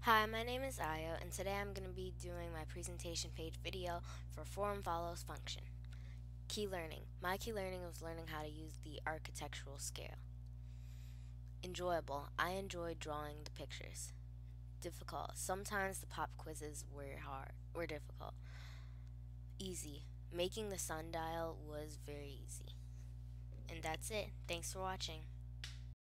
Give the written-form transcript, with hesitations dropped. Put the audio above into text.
Hi, my name is Ayo, and today I'm going to be doing my presentation page video for form follows function. Key learning. My key learning was learning how to use the architectural scale. Enjoyable. I enjoyed drawing the pictures. Difficult. Sometimes the pop quizzes were difficult. Easy. Making the sundial was very easy. And that's it. Thanks for watching.